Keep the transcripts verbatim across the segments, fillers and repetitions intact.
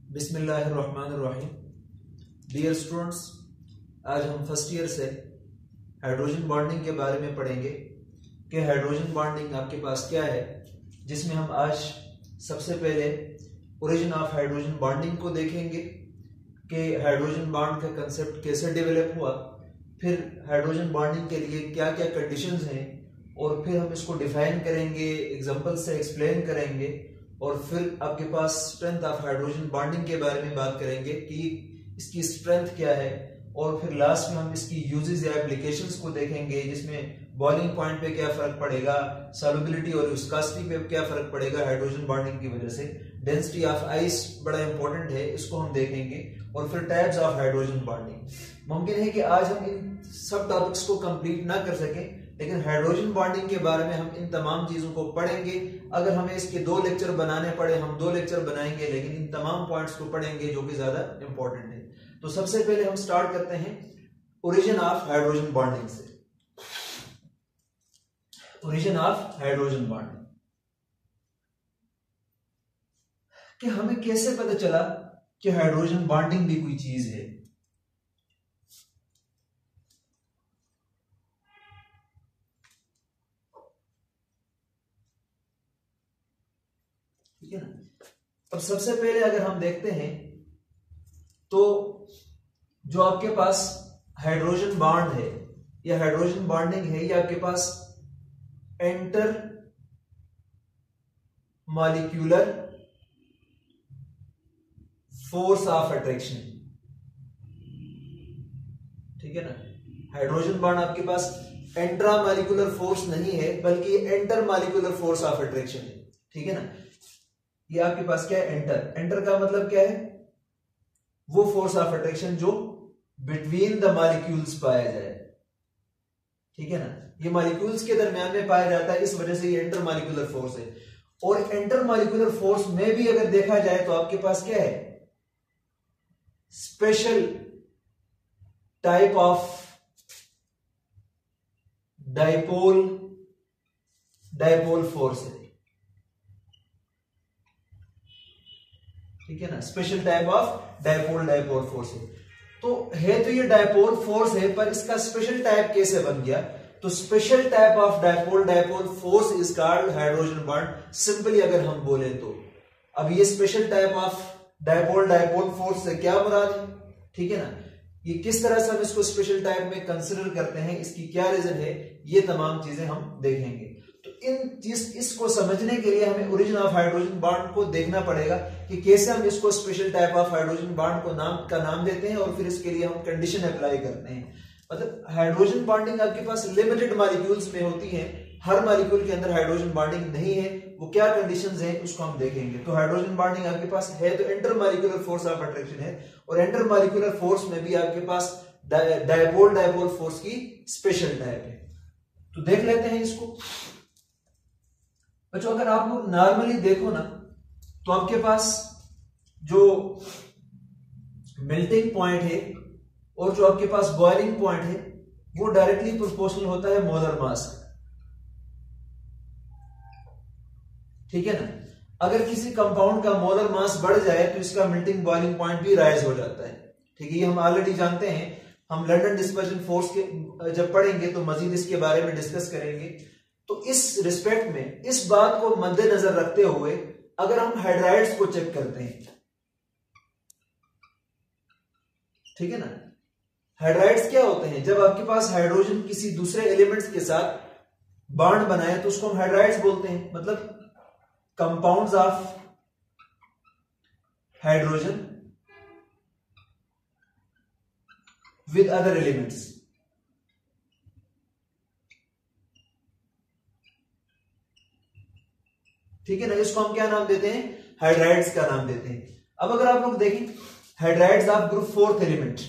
बिस्मिल्लाहिर्रहमानिर्रहीम। Dear students, आज हम फर्स्ट ईयर से हाइड्रोजन बॉन्डिंग के बारे में पढ़ेंगे कि हाइड्रोजन बॉन्डिंग आपके पास क्या है, जिसमें हम आज सबसे पहले ओरिजिन ऑफ हाइड्रोजन बॉन्डिंग को देखेंगे कि हाइड्रोजन बॉन्ड का कंसेप्ट कैसे डेवलप हुआ, फिर हाइड्रोजन बॉन्डिंग के लिए क्या क्या कंडीशंस हैं, और फिर हम इसको डिफाइन करेंगे, एग्जांपल से एक्सप्लेन करेंगे, और फिर आपके पास स्ट्रेंथ ऑफ हाइड्रोजन बॉन्डिंग के बारे में बात करेंगे कि इसकी स्ट्रेंथ क्या है, और फिर लास्ट में हम इसकी यूजेस या एप्लीकेशंस को देखेंगे, जिसमें बॉइलिंग पॉइंट पे क्या फर्क पड़ेगा, सॉल्युबिलिटी और विस्कोसिटी पे क्या फर्क पड़ेगा हाइड्रोजन बॉन्डिंग की वजह से, डेंसिटी ऑफ आइस बड़ा इंपॉर्टेंट है, इसको हम देखेंगे, और फिर टाइप्स ऑफ हाइड्रोजन बॉन्डिंग। मुमकिन है कि आज हम इन सब टॉपिक्स को कंप्लीट ना कर सकें, लेकिन हाइड्रोजन बॉन्डिंग के बारे में हम इन तमाम चीजों को पढ़ेंगे। अगर हमें इसके दो लेक्चर बनाने पड़े, हम दो लेक्चर बनाएंगे, लेकिन इन तमाम पॉइंट्स को पढ़ेंगे जो कि ज्यादा इंपॉर्टेंट है। तो सबसे पहले हम स्टार्ट करते हैं ओरिजिन ऑफ हाइड्रोजन बॉन्डिंग से। ओरिजिन ऑफ हाइड्रोजन बॉन्डिंग कि हमें कैसे पता चला कि हाइड्रोजन बॉन्डिंग भी कोई चीज है। ठीक है ना। अब सबसे पहले अगर हम देखते हैं तो जो आपके पास हाइड्रोजन बॉन्ड है या हाइड्रोजन बॉन्डिंग है, ये आपके पास intermolecular force of attraction. ठीक है ना। हाइड्रोजन बॉन्ड आपके पास इंट्रा मॉलिक्यूलर फोर्स नहीं है, बल्कि intermolecular force of attraction है। ठीक है ना। ये आपके पास क्या है, एंटर। एंटर का मतलब क्या है, वो फोर्स ऑफ अट्रैक्शन जो बिटवीन द मॉलिक्यूल्स पाया जाए। ठीक है ना। ये मॉलिक्यूल्स के दरमियान में पाया जाता है, इस वजह से ये इंटर मॉलिक्यूलर फोर्स है। और इंटर मॉलिक्यूलर फोर्स में भी अगर देखा जाए तो आपके पास क्या है, special type of dipole dipole force है। ठीक है ना। Special type of dipole dipole force है। तो है तो ये डाइपोल फोर्स है, पर इसका स्पेशल टाइप कैसे बन गया, तो special type of dipole dipole force is called hydrogen bond. Simply अगर हम बोले तो अब ये special type of dipole dipole force से क्या मुराद है। ठीक है ना। ये किस तरह से हम इसको स्पेशल टाइप में कंसिडर करते हैं, इसकी क्या रीजन है, ये तमाम चीजें हम देखेंगे। तो इन चीज इसको समझने के लिए हमें ओरिजिन ऑफ हाइड्रोजन बॉन्ड को देखना पड़ेगा कि कैसे हम इसको special type of hydrogen bond को नाम का नाम देते हैं, और फिर इसके लिए हम कंडीशन अप्लाई करते हैं। मतलब हाइड्रोजन बॉन्डिंग आपके पास लिमिटेड मॉलिक्यूल्स में होती है, हर मॉलिक्यूल के अंदर हाइड्रोजन बॉन्डिंग नहीं है। वो क्या कंडीशंस हैं उसको हम देखेंगे। तो हाइड्रोजन बॉन्डिंग आपके पास है तो intermolecular force of attraction है, और इंटर मॉलिक्यूलर फोर्स में भी आपके पास डाइपोल डाइपोल फोर्स की स्पेशल टाइप है। तो देख लेते हैं इसको। बच्चों अगर आप लोग नॉर्मली देखो ना, तो आपके पास जो मेल्टिंग पॉइंट है और जो आपके पास बॉइलिंग पॉइंट है, वो डायरेक्टली प्रोपोर्शनल होता है मोलर मास। ठीक है ना। अगर किसी कंपाउंड का मोलर मास बढ़ जाए तो इसका मेल्टिंग बॉइलिंग पॉइंट भी राइज हो जाता है। ठीक है। ये हम ऑलरेडी जानते हैं, हम लंदन डिस्पर्जन फोर्स के जब पढ़ेंगे तो मजीद इसके बारे में डिस्कस करेंगे। तो इस रिस्पेक्ट में इस बात को मद्देनजर रखते हुए अगर हम हाइड्राइड्स को चेक करते हैं, ठीक है ना। हाइड्राइड्स क्या होते हैं, जब आपके पास हाइड्रोजन किसी दूसरे एलिमेंट्स के साथ बॉन्ड बनाए तो उसको हम हाइड्राइड्स बोलते हैं। मतलब compounds of hydrogen with other elements. ठीक है ना। इसको हम क्या नाम देते हैं, हाइड्राइड्स का नाम देते हैं। अब अगर आप लोग देखें hydrides of group fourth element,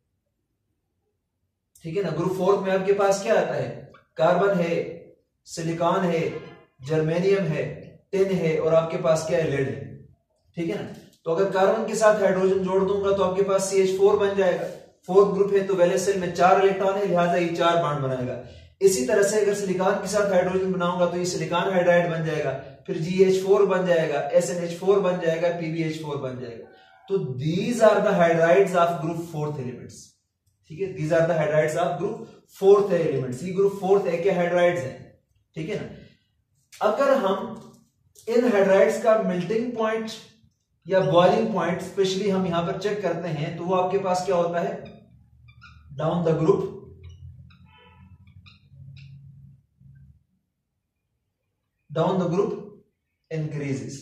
ठीक है ना। ग्रुप फोर्थ में आपके पास क्या आता है, कार्बन है, सिलिकॉन है, जर्मेनियम है, टिन है, और आपके पास क्या है, लेड है। ठीक है ना। तो अगर कार्बन के साथ हाइड्रोजन जोड़ दूंगा तो आपके पास सी एच फोर बन जाएगा। फोर्थ ग्रुप है तो वैलेंस शेल में चार इलेक्ट्रॉन है, लिहाजा ये चार बॉन्ड बनाएगा। इसी तरह से अगर सिलिकॉन के साथ हाइड्रोजन बनाऊंगा तो ये सिलिकॉन हाइड्राइड बन जाएगा, फिर जी एच फोर बन जाएगा, एस एन एच फोर बन जाएगा, पी बी एच फोर बन जाएगा। तो these are the hydrides of group fourth elements, ठीक है, these are the hydrides of group fourth elements, ये ग्रुप फोर्थ ए के हाइड्राइड्स हैं, ठीक है ना। अगर हम इन हाइड्राइड्स का मेल्टिंग पॉइंट या बॉइलिंग पॉइंट स्पेशली हम यहां पर चेक करते हैं तो वो आपके पास क्या होता है, down the group down the group increases,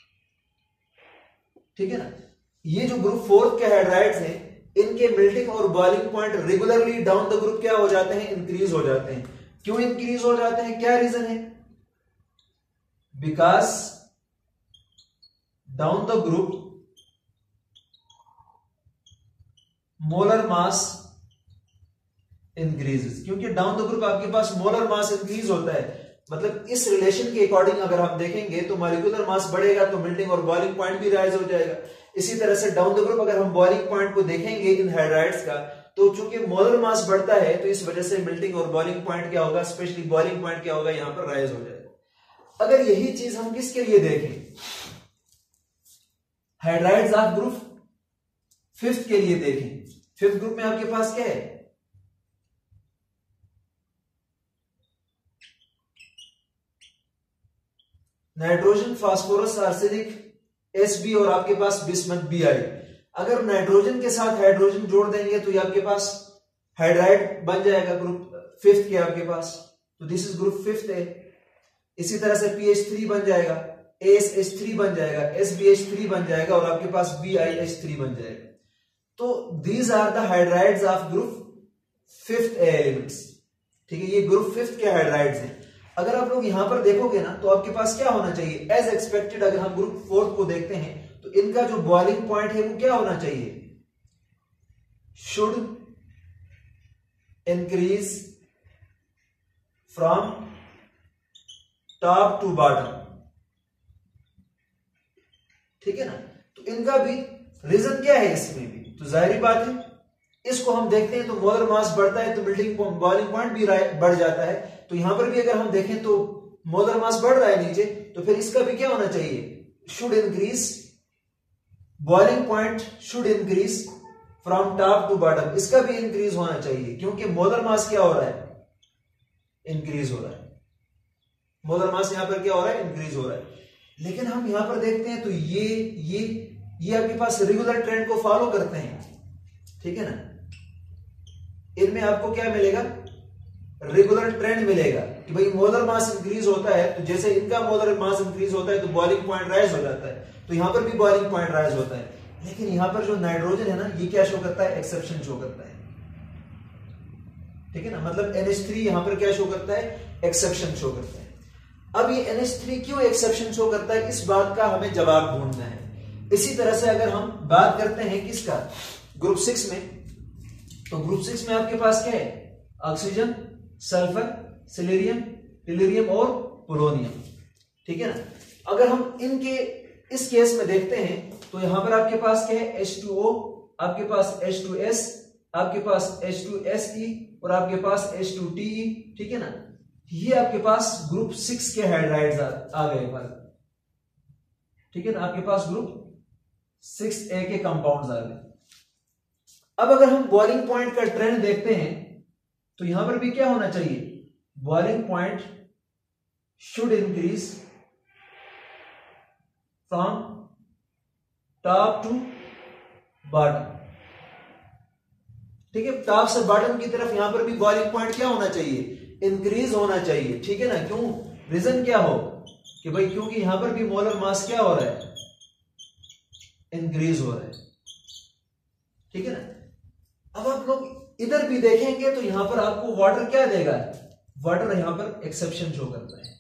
ठीक है ना। ये जो ग्रुप फोर्थ के हाइड्राइड्स हैं इनके मेल्टिंग और boiling point regularly down the group क्या हो जाते हैं, इंक्रीज हो जाते हैं। क्यों इंक्रीज हो जाते हैं, क्या रीजन है, because down the group molar mass increases, क्योंकि डाउन द ग्रुप आपके पास मोलर मास इंक्रीज होता है। मतलब इस रिलेशन के अकॉर्डिंग अगर हम देखेंगे तो मॉलिक्यूलर मास बढ़ेगा तो मेल्टिंग और बॉइलिंग पॉइंट भी राइज हो जाएगा। इसी तरह से डाउन द ग्रुप अगर हम बॉइलिंग पॉइंट को देखेंगे इन हाइड्राइड्स का, तो चूंकि मोलर मास बढ़ता है तो इस वजह से मेल्टिंग और बॉइलिंग पॉइंट क्या होगा, स्पेशली बॉइलिंग पॉइंट क्या होगा, यहां पर राइज हो जाएगा। अगर यही चीज हम किसके लिए देखें, हाइड्राइड्स ऑफ ग्रुप फिफ्थ के लिए देखें, फिफ्थ ग्रुप में आपके पास क्या है, nitrogen, phosphorus, arsenic, S B और आपके पास बिस्मथ बी आई। अगर नाइट्रोजन के साथ हाइड्रोजन जोड़ देंगे तो ये आपके पास हाइड्राइड बन जाएगा ग्रुप फिफ्थ के आपके पास, तो दिस इज ग्रुप फिफ्थ है। इसी तरह से पी एच थ्री बन जाएगा, ए एस एच थ्री बन जाएगा, एस बी एच थ्री बन जाएगा और आपके पास बी आई एच थ्री बन जाएगा। तो these are the hydrides of group fifth elements, ठीक है, ये ग्रुप फिफ्थ के हाइड्राइड्स हैं। अगर आप लोग यहां पर देखोगे ना तो आपके पास क्या होना चाहिए, एज एक्सपेक्टेड अगर हम ग्रुप फोर्थ को देखते हैं तो इनका जो बॉइलिंग पॉइंट है वो क्या होना चाहिए, should increase from top to bottom, ठीक है ना। तो इनका भी रीजन क्या है इसमें भी, तो जाहिर बात है इसको हम देखते हैं तो मोलर मास बढ़ता है तो मेल्टिंग बॉइलिंग पॉइंट भी बढ़ जाता है। तो यहां पर भी अगर हम देखें तो मोलर मास बढ़ रहा है नीचे, तो फिर इसका भी क्या होना चाहिए, should increase, boiling point should increase from top to bottom, इसका भी इंक्रीज होना चाहिए क्योंकि मोलर मास क्या हो रहा है, इंक्रीज हो रहा है, मोलर मास यहां पर क्या हो रहा है, इंक्रीज हो रहा है। लेकिन हम यहां पर देखते हैं तो ये ये ये आपके पास रेगुलर ट्रेंड को फॉलो करते हैं, ठीक है ना। इनमें आपको क्या मिलेगा, रेगुलर ट्रेंड मिलेगा कि भाई मोलर मास इंक्रीज होता है तो जैसे इनका मोलर मास इंक्रीज होता है तो बॉइलिंग पॉइंट राइज हो जाता है, तो यहां पर भी बॉइलिंग पॉइंट राइज होता है। लेकिन यहां पर जो नाइट्रोजन है ना ये क्या शो करता है, एक्सेप्शन शो करता है, ठीक है ना। मतलब एन एच थ्री यहां पर क्या शो करता है, एक्सेप्शन शो करता है। अब ये एन एच थ्री क्यों एक्सेप्शन शो करता है, इस बात का हमें जवाब ढूंढना है। इसी तरह से अगर हम बात करते हैं किसका, ग्रुप सिक्स में, तो ग्रुप सिक्स में आपके पास क्या है, ऑक्सीजन, सल्फर, सिलेरियम, टेलुरियम और पोलोनियम, ठीक है ना। अगर हम इनके इस केस में देखते हैं तो यहां पर आपके पास क्या है, एच टू ओ, आपके पास एच टू एस, आपके पास एच टू एस ई और आपके पास एच टू टी ई, ठीक है ना। ये आपके पास ग्रुप सिक्स के हाइड्राइड्स आ, आ गए पर, ठीक है ना, आपके पास ग्रुप सिक्स ए के कंपाउंड्स आ गए। अब अगर हम बॉइलिंग पॉइंट का ट्रेंड देखते हैं तो यहां पर भी क्या होना चाहिए, boiling point should increase from top to bottom, ठीक है। टॉप से बॉटम की तरफ यहां पर भी बॉइलिंग पॉइंट क्या होना चाहिए, इंक्रीज होना चाहिए, ठीक है ना। क्यों, रीजन क्या हो कि भाई क्योंकि यहां पर भी मोलर मास क्या हो रहा है, इंक्रीज हो रहा है, ठीक है ना। अब आप लोग इधर भी देखेंगे तो यहां पर आपको वाटर क्या देगा, वाटर यहां पर एक्सेप्शन शो करता है।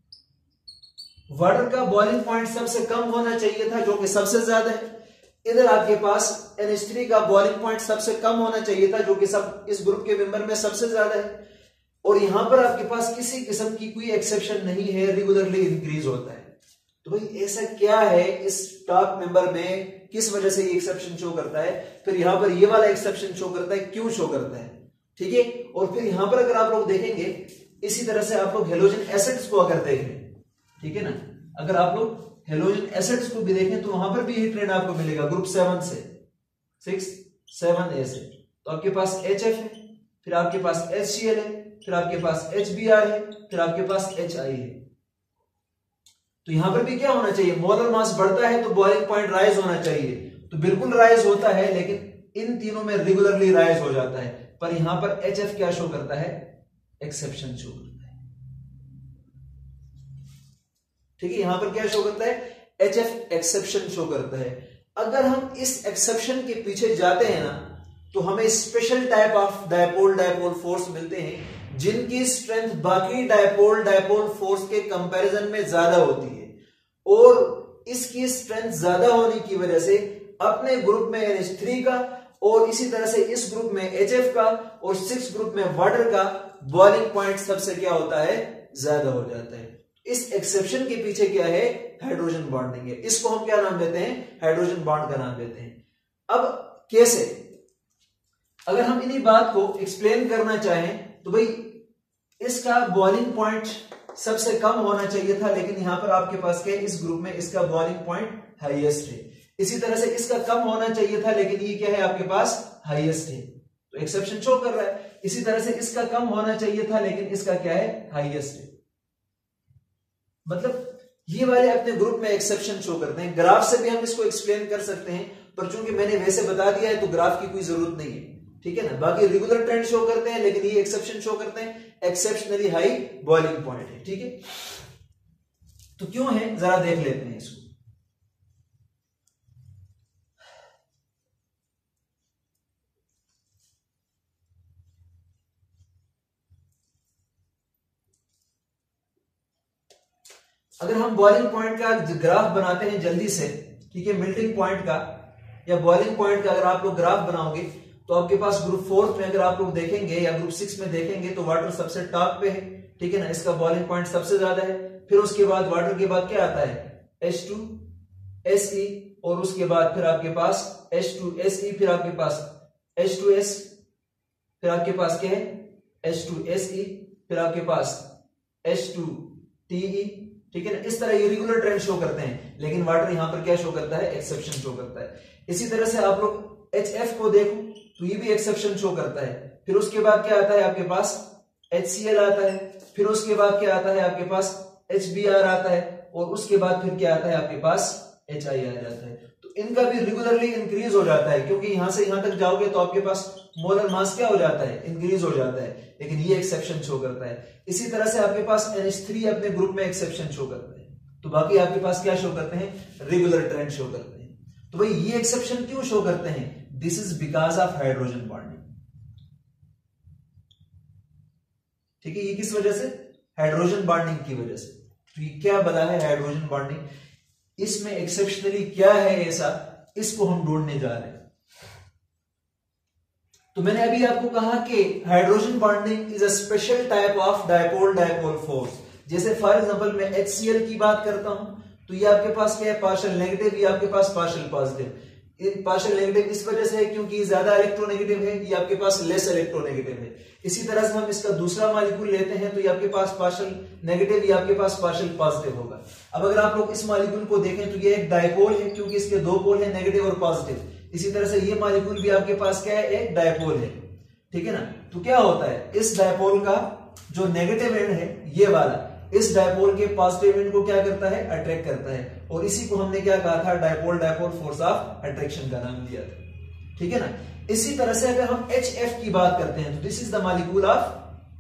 वाटर का बॉइलिंग पॉइंट सबसे कम होना चाहिए था जो कि सबसे ज्यादा है। इधर आपके पास एन एच थ्री का बॉइलिंग पॉइंट सबसे कम होना चाहिए था जो कि सब इस ग्रुप के मेंबर में सबसे ज्यादा है। और यहां पर आपके पास किसी किस्म की कोई एक्सेप्शन नहीं है, रेगुलरली इंक्रीज होता है। तो भाई ऐसा क्या है इस टॉप मेंबर में, किस वजह से ये एक्सेप्शन शो करता है, फिर यहां पर ये वाला एक्सेप्शन शो करता है, क्यों शो करता है, ठीक है। और फिर यहां पर अगर आप लोग देखेंगे इसी तरह से आप लोग हेलोजन एसिड्स को अगर देखें, ठीक है ना, अगर आप लोग हेलोजन एसिड्स को भी देखें तो वहां पर भी यही ट्रेंड आपको मिलेगा ग्रुप सेवन से सिक्स सेवन ए से। तो आपके पास एच एफ है, फिर आपके पास एच सी एल है, फिर आपके पास एच बी आर है, फिर आपके पास एच आई है। तो यहां पर भी क्या होना चाहिए, मोलर मास बढ़ता है तो बॉइलिंग पॉइंट राइज होना चाहिए, तो बिल्कुल राइज होता है, लेकिन इन तीनों में रेगुलरली राइज हो जाता है। पर यहां पर एच एफ क्या शो करता है, एक्सेप्शन शो करता है। ठीक है, यहां पर क्या शो करता है, एच एफ एक्सेप्शन शो करता है। अगर हम इस एक्सेप्शन के पीछे जाते हैं ना, तो हमें special type of dipole dipole force मिलते हैं जिनकी स्ट्रेंथ बाकी डायपोल डायपोल फोर्स के कंपैरिजन में ज्यादा होती है, और इसकी स्ट्रेंथ ज्यादा होने की वजह से अपने ग्रुप में एन एच थ्री का और इसी तरह से इस ग्रुप में एच एफ का और सिक्स ग्रुप में वाटर का बॉइलिंग पॉइंट सबसे क्या होता है, ज्यादा हो जाता है। इस एक्सेप्शन के पीछे क्या है, हाइड्रोजन बॉन्डिंग है। इसको हम क्या नाम देते हैं, हाइड्रोजन बॉन्ड का नाम देते हैं। अब कैसे, अगर हम इन्हीं बात को एक्सप्लेन करना चाहें तो भाई इसका बॉइलिंग पॉइंट सबसे कम होना चाहिए था, लेकिन यहां पर आपके पास क्या है, इस ग्रुप में इसका बॉइलिंग पॉइंट हाईएस्ट है। इसी तरह से इसका कम होना चाहिए था, लेकिन ये क्या है, आपके पास हाईएस्ट है, तो एक्सेप्शन शो कर रहा है। इसी तरह से इसका कम होना चाहिए था, लेकिन इसका क्या है, हाईएस्ट है। मतलब ये वाले अपने ग्रुप में एक्सेप्शन शो करते हैं। ग्राफ से भी हम इसको एक्सप्लेन कर सकते हैं, पर चूंकि मैंने वैसे बता दिया है तो ग्राफ की कोई जरूरत नहीं है। ठीक है ना, बाकी रेगुलर ट्रेंड शो करते हैं, लेकिन ये एक्सेप्शन शो करते हैं, एक्सेप्शनली हाई बॉइलिंग पॉइंट है। ठीक है, तो क्यों है जरा देख लेते हैं इसको। अगर हम बॉइलिंग पॉइंट का ग्राफ बनाते हैं जल्दी से, ठीक है, मेल्टिंग पॉइंट का या बॉइलिंग पॉइंट का अगर आप लोग ग्राफ बनाओगे तो आपके पास ग्रुप फोर्थ में अगर आप लोग देखेंगे या ग्रुप सिक्स में देखेंगे तो वाटर सबसे टॉप पे है। ठीक है ना, इसका बॉइलिंग पॉइंट सबसे ज्यादा है। फिर उसके बाद वाटर के बाद क्या आता है, एच टू एस ई, और उसके बाद फिर आपके पास एच टू एस ई, फिर आपके पास एच टू एस, फिर आपके पास क्या है, एच टू एस ई, फिर आपके पास एच टू टी ई। ठीक है ना, इस तरह ये रेगुलर ट्रेंड शो करते हैं, लेकिन वाटर यहां पर क्या शो करता है, एक्सेप्शन शो करता है। इसी तरह से आप लोग एच एफ को देखो तो ये भी एक्सेप्शन शो करता है। फिर उसके बाद क्या आता है, आपके पास एच सी एल आता है, फिर उसके बाद क्या आता है, आपके पास एच बी आर आता है, और उसके बाद फिर क्या आता है, आपके पास एच आई आ जाता है। तो इनका भी रेगुलरली इंक्रीज हो जाता है, क्योंकि यहां से यहां तक जाओगे तो आपके पास मोलर मास क्या हो जाता है, इंक्रीज हो जाता है, लेकिन ये एक्सेप्शन शो करता है। इसी तरह से आपके पास एन एच थ्री अपने ग्रुप में एक्सेप्शन शो करता है, तो बाकी आपके पास क्या शो करते हैं, रेगुलर ट्रेंड शो करते हैं। तो भाई ये एक्सेप्शन क्यों शो करते हैं, this is because of hydrogen bonding. ठीक है, ये किस वजह से, हाइड्रोजन बॉन्डिंग की वजह से। तो ये क्या बना है, हाइड्रोजन बॉन्डिंग, इसमें एक्सेप्शनली क्या है ऐसा, इसको हम ढूंढने जा रहे हैं। तो मैंने अभी आपको कहा कि hydrogen bonding is a special type of dipole dipole force. जैसे फॉर एग्जांपल मैं एच सी एल की बात करता हूं तो ये आपके पास क्या है, पार्शियल नेगेटिव, ये आपके पास पार्शियल पॉजिटिव। पार्शियल नेगेटिव इस वजह से है क्योंकि ज्यादा इलेक्ट्रोनेगेटिव है, ये आपके पास लेस इलेक्ट्रोनेगेटिव है। इसी तरह से हम इसका दूसरा मॉलिक्यूल लेते हैं तो ये आपके पास पार्शियल नेगेटिव, ये आपके पास पार्शियल पॉजिटिव होगा। अब अगर आप लोग इस मॉलिक्यूल को देखें तो ये एक डायपोल है, क्योंकि इसके दो पोल है, नेगेटिव और पॉजिटिव। इसी तरह से ये मॉलिक्यूल भी आपके पास क्या है, एक डायपोल है। ठीक है ना, तो क्या होता है, इस डायपोल का जो नेगेटिव एंड है ये वाला, इस डायपोल के पॉजिटिव एंड को क्या करता है, अट्रैक्ट करता है, और इसी को हमने क्या कहा था, dipole dipole force of attraction का नाम दिया था। ठीक है ना, इसी तरह से अगर हम एच एफ की बात करते हैं तो this is the molecule of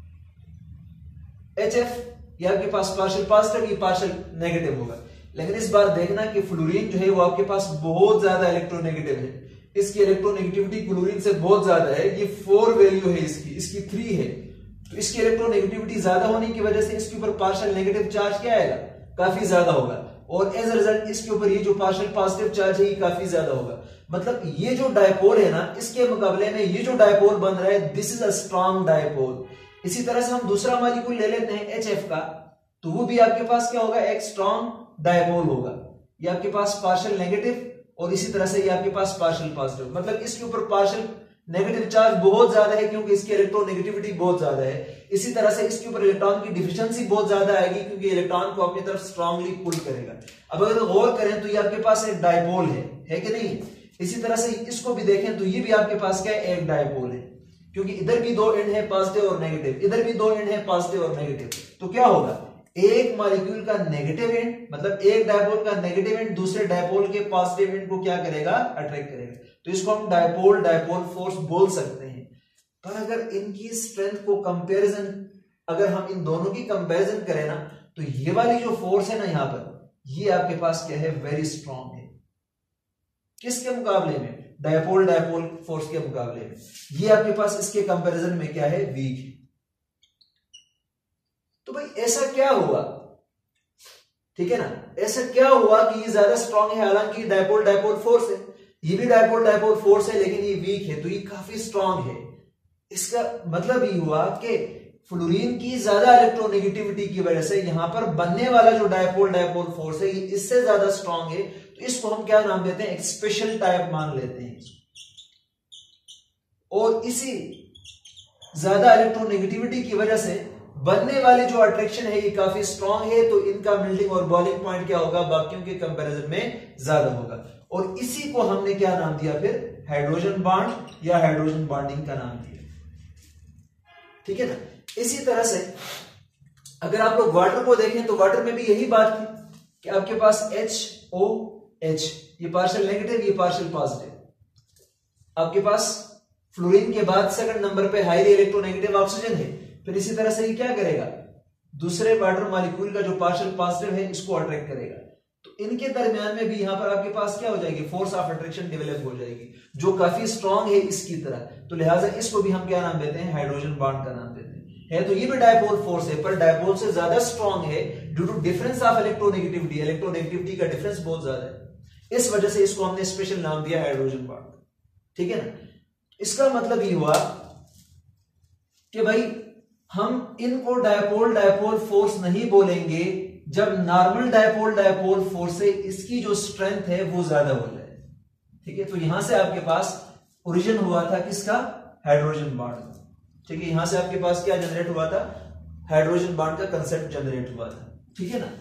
H F, ये आपके पास पार्शियल पॉजिटिव, ये पार्शियल नेगेटिव होगा। लेकिन इस बार देखना कि फ्लोरीन जो है वो आपके पास बहुत ज्यादा इलेक्ट्रोनेगेटिव है, इसकी इलेक्ट्रोनेगेटिविटी क्लोरीन से बहुत ज्यादा है, ये फोर वैल्यू है इसकी, इसकी थ्री है। तो इसकी इलेक्ट्रोनेगेटिविटी ज्यादा होने की वजह से इसके ऊपर पार्शियल नेगेटिव चार्ज क्या आएगा, काफी ज्यादा होगा, और एज अ रिजल्ट इसके ऊपर ये जो पार्शियल पॉजिटिव चार्ज है ये काफी ज्यादा होगा। मतलब ये जो डायपोल है ना, इसके मुकाबले में ये जो डायपोल बन रहा है, this is a strong dipole. इसी तरह से हम दूसरा मॉलिक्यूल ले लेते हैं एच एफ का, तो वो भी आपके पास क्या होगा, एक स्ट्रॉन्ग डायपोल होगा। ये आपके पास पार्शियल नेगेटिव और इसी तरह से ये आपके पास पार्शियल पॉजिटिव, मतलब इसके ऊपर पार्शियल नेगेटिव चार्ज बहुत ज्यादा है क्योंकि इसकी इलेक्ट्रोनेगेटिविटी बहुत ज्यादा है। इसी तरह से इसके ऊपर इलेक्ट्रॉन की डिफिशिएंसी बहुत ज्यादा आएगी क्योंकि इलेक्ट्रॉन को अपनी तरफ स्ट्रांगली पुल करेगा। अब अगर गौर करें तो ये आपके पास एक डायपोल है, है कि नहीं? इसी तरह से इसको भी देखें तो ये भी आपके पास क्या है, एक डायपोल है, क्योंकि इधर भी दो एंड है पॉजिटिव और नेगेटिव, इधर भी दो एंड है पॉजिटिव और नेगेटिव। तो क्या होगा, एक मॉलिक्यूल का नेगेटिव एंड मतलब एक डायपोल का नेगेटिव एंड दूसरे डायपोल के पॉजिटिव एंड को क्या करेगा, अट्रैक्ट करेगा। तो इसको हम डायपोल डायपोल फोर्स बोल सकते हैं। पर अगर इनकी स्ट्रेंथ को कंपैरिजन, अगर हम इन दोनों की कंपैरिजन करें ना, तो ये वाली जो फोर्स है ना यहां पर, ये आपके पास क्या है, वेरी स्ट्रांग है। किसके मुकाबले में, डायपोल डायपोल फोर्स के मुकाबले में। ये आपके पास इसके कंपैरिजन में क्या है, वीक है। तो भाई ऐसा क्या हुआ, ठीक है ना, ऐसा क्या हुआ कि ये ज्यादा स्ट्रांग है, हालांकि डायपोल डायपोल फोर्स है, ये भी डायपोल डायपोल फोर्स है, लेकिन ये वीक है, तो ये काफी स्ट्रांग है। इसका मतलब ये हुआ कि फ्लोरीन की ज्यादा इलेक्ट्रोनेगेटिविटी की वजह से यहां पर बनने वाला जो डायपोल डायपोल फोर्स है ये इससे ज्यादा स्ट्रांग है। तो इसको हम क्या नाम देते हैं, एक स्पेशल टाइप मान लेते हैं। और इसी ज्यादा इलेक्ट्रोनेगेटिविटी की वजह से बनने वाली जो अट्रैक्शन है ये काफी स्ट्रांग है, तो इनका मेल्टिंग और बॉइलिंग पॉइंट क्या होगा, बाकियों के कंपैरिजन में ज्यादा होगा। और इसी को हमने क्या नाम दिया फिर, हाइड्रोजन बॉन्ड या हाइड्रोजन बॉन्डिंग का नाम दिया, ठीक है ना। इसी तरह से अगर आप लोग वाटर को देखें तो वाटर में भी यही बात थी कि आपके पास H O H, ये पार्शियल नेगेटिव, ये पार्शियल पॉजिटिव। आपके पास फ्लोरीन के बाद सेकंड नंबर पे हाईली इलेक्ट्रोनेगेटिव ऑक्सीजन है। फिर इसी तरह से ये क्या करेगा, दूसरे वाटर मॉलिक्यूल का जो पार्शियल पॉजिटिव है इसको अट्रैक्ट करेगा। तो इनके दरमियान में भी यहां पर आपके पास क्या हो जाएगी, फोर्स ऑफ अट्रैक्शन डेवलप हो जाएगी, जो काफी स्ट्रांग है इसकी तरह। तो लिहाजा इसको भी हम क्या नाम देते हैं, हाइड्रोजन बॉन्ड का नाम देते हैं। है तो ये भी डायपोल फोर्स है, पर डायपोल से ज्यादा स्ट्रांग है due to difference of electronegativity. Electronegativity का डिफरेंस बहुत ज्यादा है, इस वजह से इसको हमने स्पेशल नाम दिया हाइड्रोजन बॉन्ड, ठीक है ना। इसका मतलब ये हुआ कि भाई हम इनको डायपोल डायपोल फोर्स नहीं बोलेंगे जब नॉर्मल डायपोल डायपोल फोर्स से इसकी जो स्ट्रेंथ है वो ज्यादा हो जाए, ठीक है। तो यहां से आपके पास ओरिजिन हुआ था किसका, हाइड्रोजन बॉन्ड, ठीक है। यहां से आपके पास क्या जनरेट हुआ था, हाइड्रोजन बॉन्ड का कंसेप्ट जनरेट हुआ था, ठीक है ना।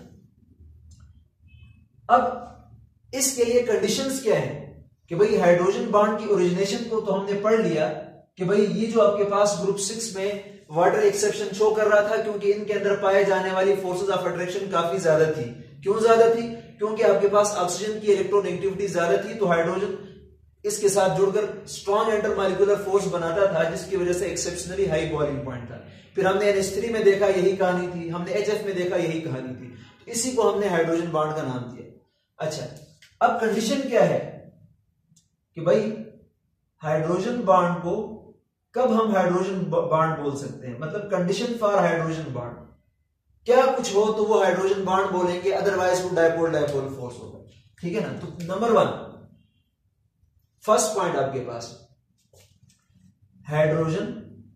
अब इसके लिए कंडीशंस क्या है कि भाई हाइड्रोजन बॉन्ड की ओरिजिनेशन को तो हमने पढ़ लिया कि भाई ये जो आपके पास ग्रुप सिक्स में वाटर एक्सेप्शन शो कर रहा था, क्योंकि इनके अंदर पाए जाने वाली फोर्सेस ऑफ अट्रैक्शन काफी ज्यादा थी। क्यों ज्यादा थी, क्योंकि आपके पास ऑक्सीजन की इलेक्ट्रोनेगेटिविटी ज्यादा थी, तो हाइड्रोजन इसके साथ जुड़कर स्ट्रॉन्ग इंटरमॉलिक्यूलर फोर्स बनाता था, जिसकी वजह से एक्सेप्शनली हाई बॉइलिंग पॉइंट था। फिर हमने एन एच थ्री में देखा यही कहानी थी, हमने एच एफ में देखा यही कहानी थी, तो इसी को हमने हाइड्रोजन बॉन्ड का नाम दिया। अच्छा, अब कंडीशन क्या है कि भाई हाइड्रोजन बॉन्ड को कब हम हाइड्रोजन बॉन्ड बोल सकते हैं, मतलब कंडीशन फॉर हाइड्रोजन बॉन्ड क्या कुछ हो तो वो हाइड्रोजन बॉन्ड बोलेंगे, अदरवाइज वो डायपोल डायपोल फोर्स होगा, ठीक है ना। तो नंबर वन, फर्स्ट पॉइंट आपके पास, hydrogen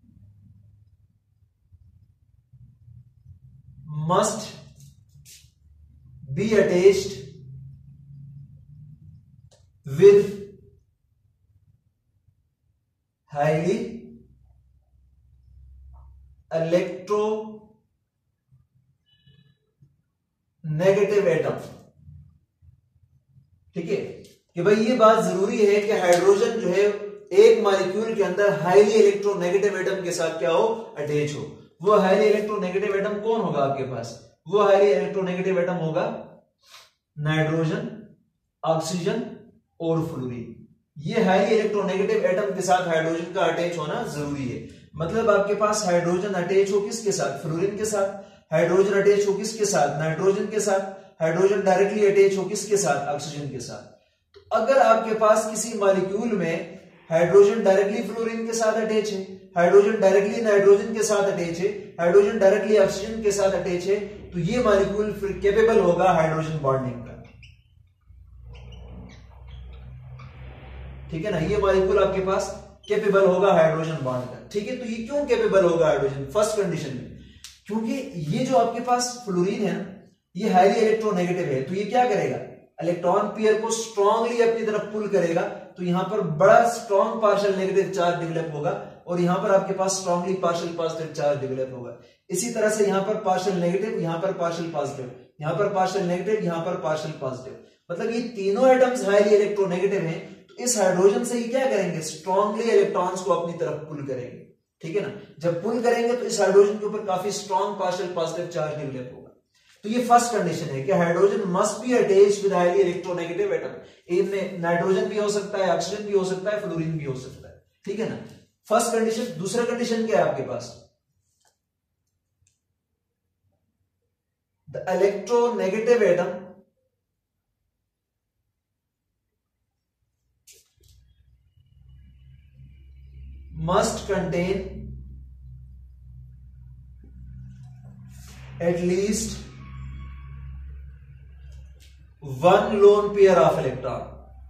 must be attached with highly electronegative atom, ठीक है। कि भाई ये बात जरूरी है कि हाइड्रोजन जो है एक मॉलिक्यूल के अंदर हाईली इलेक्ट्रोनेगेटिव एटम के साथ क्या हो, अटैच हो। वो हाईली इलेक्ट्रोनेगेटिव एटम कौन होगा आपके पास, वो हाईली इलेक्ट्रोनेगेटिव एटम होगा नाइट्रोजन, ऑक्सीजन और फ्लोरीन। ये हाईली इलेक्ट्रोनेगेटिव एटम के साथ हाइड्रोजन का अटैच होना जरूरी है। मतलब आपके पास हाइड्रोजन अटैच हो किसके साथ, फ्लोरीन के साथ, हाइड्रोजन अटैच हो किसके साथ, नाइट्रोजन के साथ, हाइड्रोजन डायरेक्टली अटैच हो किसके साथ, ऑक्सीजन के साथ। तो अगर आपके पास किसी मॉलिक्यूल में हाइड्रोजन डायरेक्टली फ्लोरीन के साथ अटैच है, हाइड्रोजन डायरेक्टली नाइट्रोजन के साथ अटैच है, हाइड्रोजन डायरेक्टली ऑक्सीजन के साथ अटैच है, तो ये मॉलिक्यूल फिर कैपेबल होगा हाइड्रोजन बॉन्डिंग का, ठीक है ना। ये मॉलिक्यूल आपके पास कैपेबल होगा हाइड्रोजन बॉन्ड का, ठीक है। तो ये क्यों कैपेबल होगा हाइड्रोजन, फर्स्ट कंडीशन में, क्योंकि ये जो आपके पास फ्लोरीन है ये हाईली इलेक्ट्रोनेगेटिव है, तो ये क्या करेगा, इलेक्ट्रॉन पेयर को स्ट्रांगली अपनी तरफ पुल करेगा, तो यहां पर बड़ा strong partial negative charge develop होगा और यहां पर आपके पास strongly partial positive charge develop होगा। इसी तरह से यहां पर पार्शियल नेगेटिव, यहां पर पार्शियल पॉजिटिव, यहां पर पार्शियल नेगेटिव, यहां पर पार्शियल पॉजिटिव, मतलब ये तीनों एटम्स हाईली इलेक्ट्रोनेगेटिव हैं। तो इस हाइड्रोजन से ये क्या करेंगे, स्ट्रॉन्गली इलेक्ट्रॉन्स को अपनी तरफ पुल करेंगे, ठीक है ना। जब पुल करेंगे तो इस हाइड्रोजन के ऊपर काफी strong partial positive charge develop होगा। तो ये फर्स्ट कंडीशन है कि hydrogen must be attached with highly electronegative atom. इनमें नाइट्रोजन भी हो सकता है, ऑक्सीजन भी हो सकता है, फ्लोरीन भी हो सकता है, ठीक है ना। First condition. दूसरा कंडीशन क्या है आपके पास, the electronegative atom must contain at least one lone pair of electron।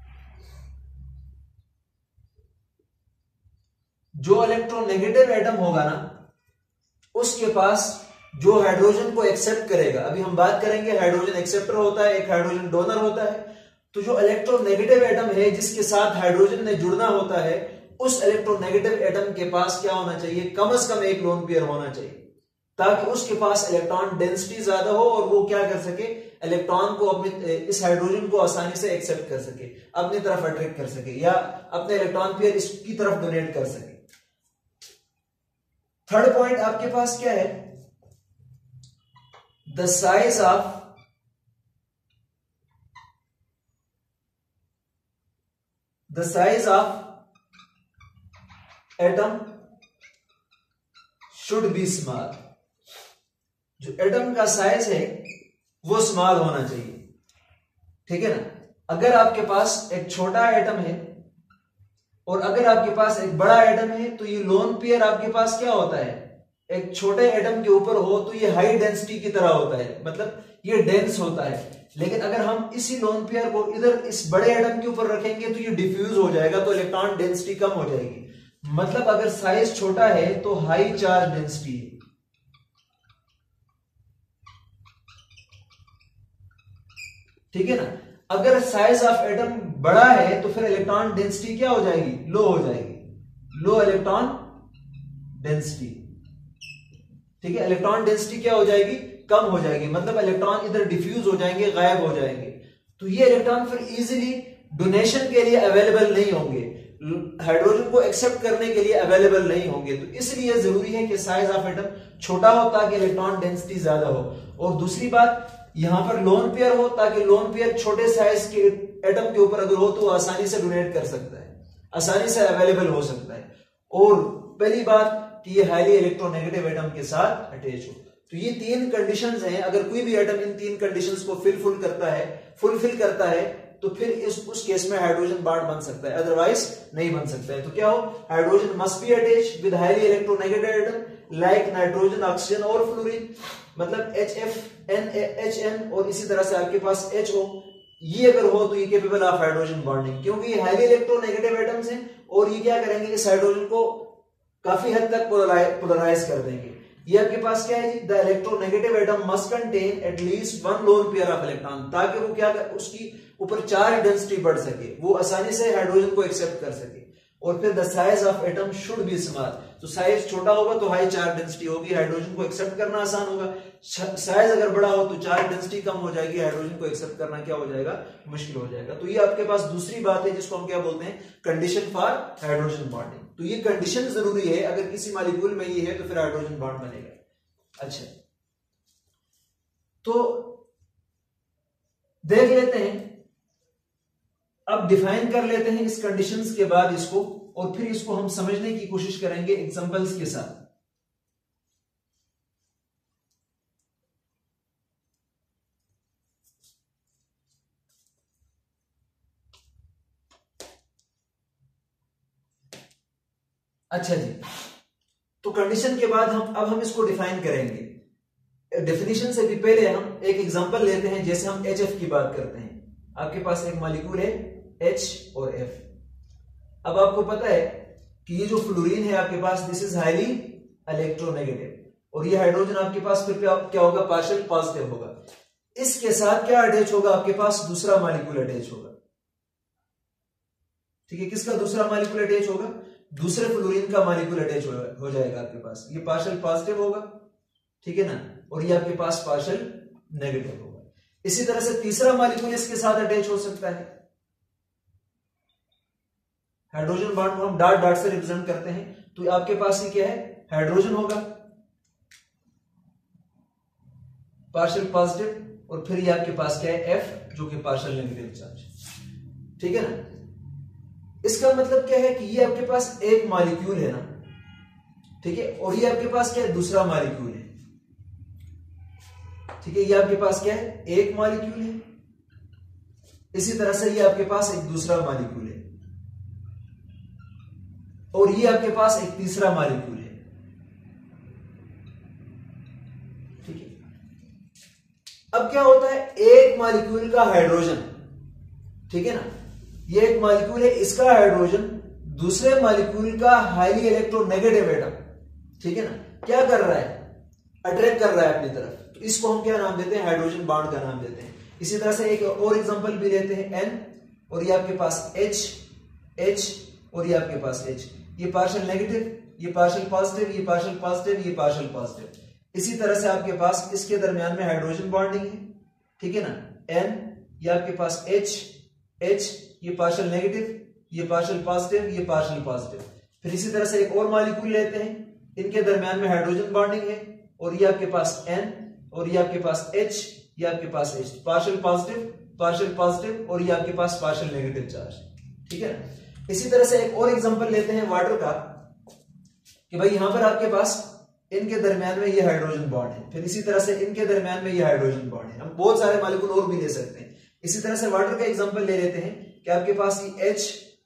जो इलेक्ट्रोनेगेटिव एटम होगा ना, उसके पास जो हाइड्रोजन को एक्सेप्ट करेगा, अभी हम बात करेंगे हाइड्रोजन एक्सेप्टर होता है, एक हाइड्रोजन डोनर होता है। तो जो इलेक्ट्रोनेगेटिव एटम है जिसके साथ हाइड्रोजन ने जुड़ना होता है, उस इलेक्ट्रोनेगेटिव एटम के पास क्या होना चाहिए, कम से कम एक लोन पेयर होना चाहिए, ताकि उसके पास इलेक्ट्रॉन डेंसिटी ज्यादा हो और वो क्या कर सके, इलेक्ट्रॉन को अपने इस हाइड्रोजन को आसानी से एक्सेप्ट कर सके, अपनी तरफ अट्रैक्ट कर सके या अपने इलेक्ट्रॉन पेयर इसकी तरफ डोनेट कर सके। थर्ड पॉइंट आपके पास क्या है, the size of the size of atom should be small. जो एटम का साइज है वो स्मॉल होना चाहिए, ठीक है ना। अगर आपके पास एक छोटा एटम है और अगर आपके पास एक बड़ा एटम है, तो ये लोन पेयर आपके पास क्या होता है, एक छोटे एटम के ऊपर हो तो ये हाई डेंसिटी की तरह होता है, मतलब ये डेंस होता है। लेकिन अगर हम इसी लोन पेयर को इधर इस बड़े एटम के ऊपर रखेंगे तो ये डिफ्यूज हो जाएगा, तो इलेक्ट्रॉन डेंसिटी कम हो जाएगी। मतलब अगर साइज छोटा है तो हाई चार्ज डेंसिटी है, ठीक है ना। अगर साइज ऑफ एटम बड़ा है तो फिर इलेक्ट्रॉन डेंसिटी क्या हो जाएगी, लो हो जाएगी, लो इलेक्ट्रॉन डेंसिटी, ठीक है। इलेक्ट्रॉन डेंसिटी क्या हो जाएगी, कम हो जाएगी, मतलब इलेक्ट्रॉन इधर डिफ्यूज हो जाएंगे, गायब हो जाएंगे। तो ये इलेक्ट्रॉन फिर इजीली डोनेशन के लिए अवेलेबल नहीं होंगे, हाइड्रोजन को एक्सेप्ट करने के लिए अवेलेबल नहीं होंगे। तो इसलिए जरूरी है कि साइज ऑफ एटम छोटा हो ताकि इलेक्ट्रॉन डेंसिटी ज्यादा हो। और दूसरी बात, यहां पर लोन पेयर हो ताकि लोन पेयर छोटे साइज के एटम के ऊपर अगर हो तो आसानी से डोनेट कर सकता है, आसानी से अवेलेबल हो सकता है। और पहली बात कि ये हाईली इलेक्ट्रोनेगेटिव एटम के साथ अटैच हो। तो ये तीन कंडीशंस हैं, अगर कोई भी एटम इन तीन कंडीशंस को फिलफिल करता है फुलफिल करता है तो फिर इस उस केस में हाइड्रोजन बॉन्ड बन सकता है, अदरवाइज नहीं बन सकता है। तो क्या हो, hydrogen must be attached with highly electronegative atom like nitrogen, oxygen और फ्लोरीन, मतलब H F N H N और इसी तरह से आपके पास एच ओ। ये अगर हो तो ये केपेबल ऑफ हाइड्रोजन बॉन्डिंग, क्योंकि ये हाईली इलेक्ट्रोनेगेटिव एटम्स हैं और ये क्या करेंगे, इस हाइड्रोजन को काफी हद तक पोलराइज कर देंगे। ये आपके पास क्या है जी, the electronegative atom must contain at least one lone pair of electron, ताकि वो क्या कर, उसकी ऊपर चार्ज डेंसिटी बढ़ सके, वो आसानी से हाइड्रोजन को एक्सेप्ट कर सके। और फिर the size of atom should be small, तो साइज छोटा होगा तो हाई चार्ज डेंसिटी होगी, हाइड्रोजन को एक्सेप्ट करना आसान होगा। साइज अगर बड़ा हो तो चार्ज डेंसिटी कम हो जाएगी, हाइड्रोजन को एक्सेप्ट करना क्या हो जाएगा, मुश्किल हो जाएगा। तो ये आपके पास दूसरी बात है जिसको हम क्या बोलते हैं, कंडीशन फॉर हाइड्रोजन बॉन्डिंग। तो ये कंडीशन जरूरी है, अगर किसी मॉलिक्यूल में ये है तो फिर हाइड्रोजन बॉन्ड बनेगा। अच्छा, तो देख लेते हैं, अब डिफाइन कर लेते हैं इस कंडीशंस के बाद इसको, और फिर इसको हम समझने की कोशिश करेंगे एग्जांपल्स के साथ। अच्छा जी, तो कंडीशन के बाद हम अब हम इसको डिफाइन करेंगे। डेफिनेशन से भी पहले हम एक एग्जांपल लेते हैं, जैसे हम एच एफ की बात करते हैं। आपके पास एक मॉलिक्यूल है H और F। अब आपको पता है कि ये जो फ्लोरीन है आपके पास, दिस इज हाईली इलेक्ट्रोनेगेटिव, और ये हाइड्रोजन आपके पास फिर क्या होगा, पार्शियल पॉजिटिव होगा। इसके साथ क्या अटैच होगा, आपके पास दूसरा मॉलिक्यूल अटैच होगा, ठीक है, किसका दूसरा मॉलिक्यूल अटैच होगा, दूसरे फ्लोरीन का मॉलिक्यूल अटैच हो जाएगा आपके पास, ये पार्शियल पॉजिटिव होगा, ठीक है ना, और ये आपके पास पार्शियल नेगेटिव होगा। इसी तरह से तीसरा मॉलिक्यूल इसके साथ अटैच हो सकता है। हाइड्रोजन बॉन्ड को हम डॉट डॉट से रिप्रेजेंट करते हैं, तो आपके पास ये क्या है, हाइड्रोजन होगा पार्शियल पॉजिटिव, और फिर ये आपके पास क्या है, एफ, जो कि पार्शियल नेगेटिव चार्ज, ठीक है ना। इसका मतलब क्या है कि ये आपके पास एक मॉलिक्यूल है ना, ठीक है, और ये आपके पास क्या है, दूसरा मॉलिक्यूल है, ठीक है, ये आपके पास क्या है, एक मॉलिक्यूल है, इसी तरह से ये आपके पास एक दूसरा मॉलिक्यूल है, और ये आपके पास एक तीसरा मॉलिक्यूल है, ठीक है। अब क्या होता है, एक मॉलिक्यूल का हाइड्रोजन, ठीक है ना, ये एक मॉलिक्यूल है, इसका हाइड्रोजन दूसरे मॉलिक्यूल का हाईली इलेक्ट्रोनेगेटिव एटम, ठीक है ना, क्या कर रहा है, अट्रैक्ट कर रहा है अपनी तरफ, तो इसको हम क्या नाम देते हैं, हाइड्रोजन बॉन्ड का नाम देते हैं। इसी तरह से एक और एग्जांपल भी लेते हैं, एन, और ये आपके पास एच, एच, और ये आपके पास एच, ये पार्शियल नेगेटिव, ये पार्शियल पॉजिटिव, ये पार्शियल पॉजिटिव, ये पार्शियल पॉजिटिव। इसी तरह से आपके पास इसके दरमियान में हाइड्रोजन बॉन्डिंग है, ठीक है ना, एन, ये आपके पास एच, एच, ये पार्शियल नेगेटिव, ये पार्शियल पॉजिटिव, ये पार्शियल पॉजिटिव। फिर इसी तरह से एक और मॉलिक्यूल लेते हैं, इनके दरमियान में हाइड्रोजन बॉन्डिंग है, और ये आपके पास एन, और ये आपके पास एच, ये आपके पास H, partial positive, partial positive, और ये आपके पास पार्शियल नेगेटिव चार्ज, ठीक है ना। इसी तरह से एक और एग्जांपल लेते हैं वाटर का, कि भाई यहां पर आपके पास इनके दरमियान में ये हाइड्रोजन बॉन्ड है, फिर इसी तरह से इनके दरमियान में ये हाइड्रोजन बॉन्ड है, हम बहुत सारे मॉलिक्यूल और भी ले सकते हैं। इसी तरह से वाटर का एग्जांपल ले लेते हैं कि आपके पास ये H,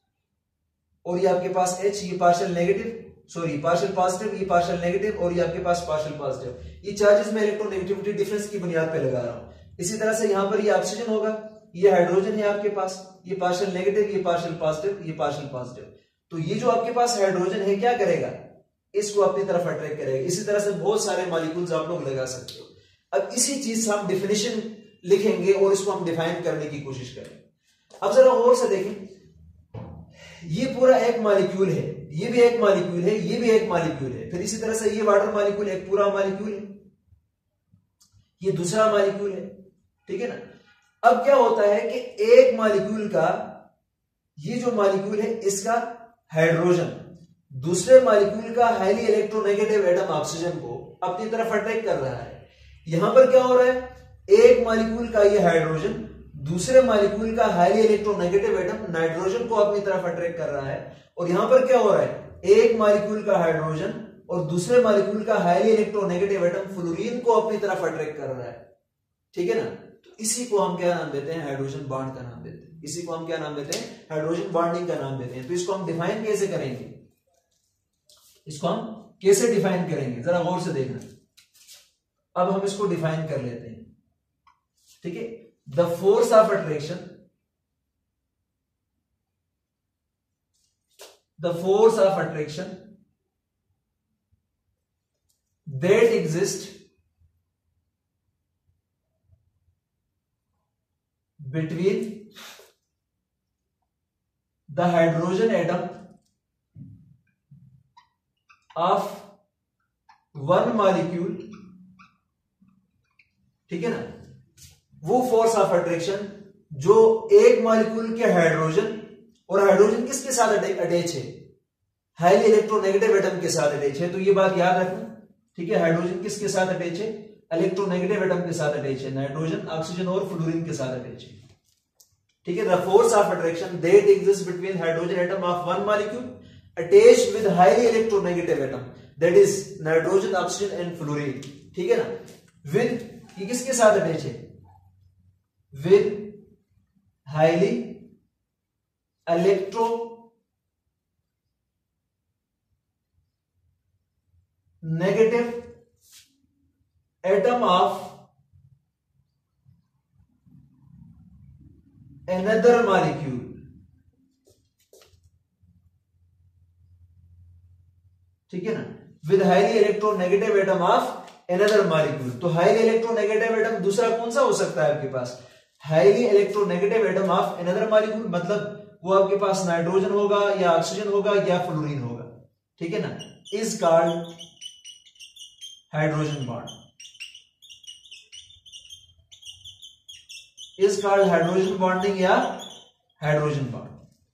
और ये आपके पास H, ये partial negative, sorry partial positive, ये पार्शियल नेगेटिव, और ये आपके पास पार्शियल पॉजिटिव। ये चार्जेस मैं इलेक्ट्रोनेगेटिविटी डिफरेंस की बुनियाद पे लगा रहा हूं। इसी तरह से यहां पर ये ऑक्सीजन होगा, ये हाइड्रोजन है आपके पास, ये पार्शियल नेगेटिव, ये पार्शियल पॉजिटिव, ये पार्शियल पॉजिटिव। तो ये जो आपके पास हाइड्रोजन है क्या करेगा, इसको अपनी तरफ अट्रैक्ट करेगा। इसी तरह से बहुत सारे मॉलिक्यूल्स आप लोग लगा सकते हो। अब इसी चीज से हम डिफिनेशन लिखेंगे और इसको हम डिफाइन करने की कोशिश करेंगे। अब जरा और से देखें, ये पूरा एक मॉलिक्यूल है, ये भी एक मॉलिक्यूल है, ये भी एक मॉलिक्यूल है, फिर इसी तरह से ये वाटर मॉलिक्यूल एक पूरा मॉलिक्यूल है, ये दूसरा मॉलिक्यूल है, ठीक है ना। अब क्या होता है कि एक मॉलिक्यूल का, ये जो मॉलिक्यूल है इसका हाइड्रोजन दूसरे मॉलिक्यूल का हाईली इलेक्ट्रोनेगेटिव एटम ऑक्सीजन को अपनी तरफ अट्रैक्ट कर रहा है। यहां पर क्या हो रहा है, एक मॉलिक्यूल का ये हाइड्रोजन दूसरे मॉलिक्यूल का हाईली इलेक्ट्रोनेगेटिव एटम नाइट्रोजन को अपनी तरफ अट्रैक्ट कर रहा है, और यहां पर क्या हो रहा है, एक मॉलिक्यूल का हाइड्रोजन और दूसरे मॉलिक्यूल का हाईली इलेक्ट्रोनेगेटिव एटम फ्लोरीन को अपनी तरफ अट्रैक्ट कर रहा है, ठीक है ना। तो इसी को हम क्या नाम देते हैं, हाइड्रोजन बॉन्ड का नाम देते हैं। इसी को हम क्या नाम देते हैं, हाइड्रोजन बॉन्डिंग का नाम देते हैं। तो इसको हम डिफाइन कैसे करेंगे, इसको हम कैसे डिफाइन करेंगे, जरा गौर से देखना। अब हम इसको डिफाइन कर लेते हैं, ठीक है। The force of attraction, the force of attraction that exist between the hydrogen atom of one molecule, ठीक है ना, वो फोर्स ऑफ अट्रैक्शन जो एक मॉलिक्यूल के हाइड्रोजन, और हाइड्रोजन किसके साथ अटैच है, हाईली इलेक्ट्रोनेगेटिव एटम के साथ अटैच है। तो ये बात याद रखना, ठीक है। हाइड्रोजन किसके साथ अटैच है, इलेक्ट्रोनेगेटिव एटम के साथ अटैच है, नाइट्रोजन, ऑक्सीजन और फ्लोरीन के साथ अटैच है, ठीक है। The force of attraction that exist between hydrogen atom of one molecule attached with highly electronegative atom that is nitrogen, oxygen and fluorine, ठीक है ना। विद, ये किसके साथ अटैच है, with highly electronegative atom of another molecule, ठीक है ना, with highly electronegative atom of another molecule। तो हाईली इलेक्ट्रोनेगेटिव एटम दूसरा कौन सा हो सकता है आपके पास, highly electronegative atom of another molecule, मतलब वो आपके पास नाइट्रोजन होगा या ऑक्सीजन होगा या फ्लोरीन होगा, ठीक है ना, is called hydrogen bond, is called hydrogen bonding या हाइड्रोजन बॉन्ड,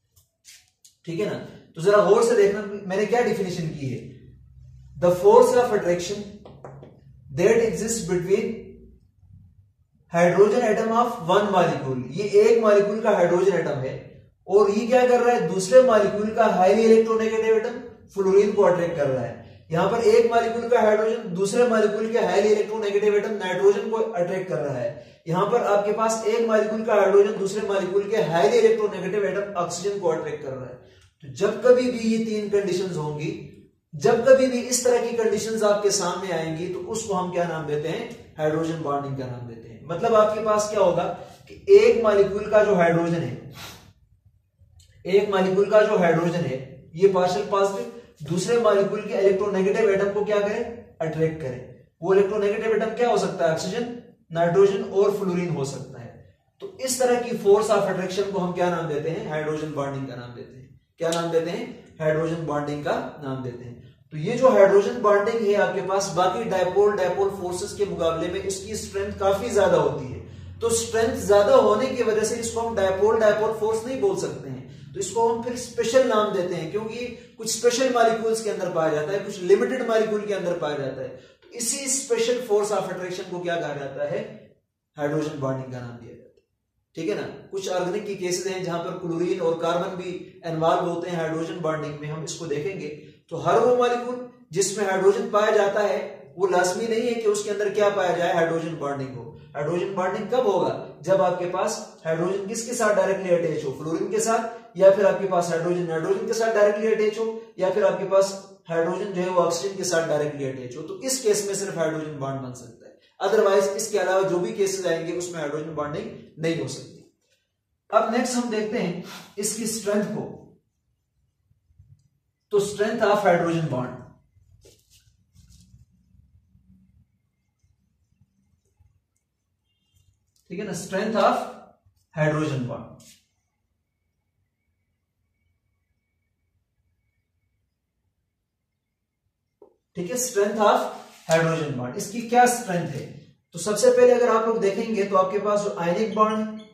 ठीक है ना। तो जरा गौर से देखना मैंने क्या डिफिनेशन की है, the force of attraction that exist between hydrogen atom of one molecule, ये एक मॉलिक्यूल का हाइड्रोजन एटम है और ये क्या कर रहा है, दूसरे मॉलिक्यूल का हाईली इलेक्ट्रोनेगेटिव एटम फ्लोरीन को अट्रैक्ट कर रहा है। यहां पर एक मॉलिक्यूल का हाइड्रोजन दूसरे मॉलिक्यूल के हाईली इलेक्ट्रोनेगेटिव एटम नाइट्रोजन को अट्रैक्ट कर रहा है। यहां पर आपके पास एक मॉलिक्यूल का हाइड्रोजन दूसरे मॉलिक्यूल के हाईली इलेक्ट्रोनेगेटिव एटम ऑक्सीजन को अट्रैक्ट कर रहा है। तो जब कभी भी ये तीन कंडीशंस होंगी, जब कभी भी इस तरह की कंडीशंस आपके सामने आएंगी तो उसको हम क्या नाम देते हैं, हाइड्रोजन बॉन्डिंग का नाम देते हैं। मतलब आपके पास क्या होगा कि एक मॉलिक्यूल का जो हाइड्रोजन है, एक मॉलिक्यूल का जो हाइड्रोजन है ये पार्शियल पॉजिटिव दूसरे मॉलिक्यूल के इलेक्ट्रोनेगेटिव एटम को क्या करे, अट्रैक्ट करे। वो इलेक्ट्रोनेगेटिव एटम क्या हो सकता है, ऑक्सीजन, नाइट्रोजन और फ्लोरीन हो सकता है। तो इस तरह की फोर्स ऑफ अट्रैक्शन को हम क्या नाम देते हैं, हाइड्रोजन बॉन्डिंग का नाम देते हैं। क्या नाम देते हैं, हाइड्रोजन बॉन्डिंग का नाम देते हैं। तो ये जो हाइड्रोजन बॉन्डिंग है आपके पास बाकी डायपोल डायपोल फोर्सेस के मुकाबले में इसकी स्ट्रेंथ काफी ज्यादा होती है। तो स्ट्रेंथ ज्यादा होने की वजह से इसको हम डायपोल डायपोल फोर्स नहीं बोल सकते हैं, तो इसको हम फिर स्पेशल नाम देते हैं, क्योंकि कुछ स्पेशल मॉलिक्यूल्स के अंदर पाया जाता है, कुछ लिमिटेड मॉलिक्यूल के अंदर पाया जाता है। तो इसी स्पेशल फोर्स ऑफ अट्रैक्शन को क्या कहा जाता है, हाइड्रोजन बॉन्डिंग का नाम दिया जाता है, ठीक है ना। कुछ ऑर्गेनिक की केसेस हैं जहां पर क्लोरीन और कार्बन भी इन्वॉल्व होते हैं हाइड्रोजन बॉन्डिंग में, हम इसको देखेंगे। तो हर वो मॉलिक्यूल जिसमें हाइड्रोजन पाया जाता है वो लाजमी नहीं है कि उसके अंदर क्या पाया जाए, हाइड्रोजन बॉन्डिंग हो। हाइड्रोजन बॉन्डिंग कब होगा, जब आपके पास हाइड्रोजन किसके साथ डायरेक्टली अटैच हो, फ्लोरीन के साथ, या फिर आपके पास हाइड्रोजन नाइट्रोजन के साथ डायरेक्टली अटैच हो, या फिर आपके पास हाइड्रोजन जो है वो ऑक्सीजन के साथ डायरेक्टली अटैच हो। तो इस केस में सिर्फ हाइड्रोजन बॉन्ड बन सकता है, अदरवाइज इसके अलावा जो भी केसेस आएंगे उसमें हाइड्रोजन बॉन्डिंग नहीं हो सकती। अब नेक्स्ट हम देखते हैं इसकी स्ट्रेंथ को। तो स्ट्रेंथ ऑफ हाइड्रोजन बॉन्ड, ठीक है ना, स्ट्रेंथ ऑफ हाइड्रोजन बॉन्ड। ठीक है, स्ट्रेंथ ऑफ हाइड्रोजन बॉन्ड, इसकी क्या स्ट्रेंथ है। तो सबसे पहले अगर आप लोग देखेंगे तो आपके पास जो आयनिक बॉन्ड है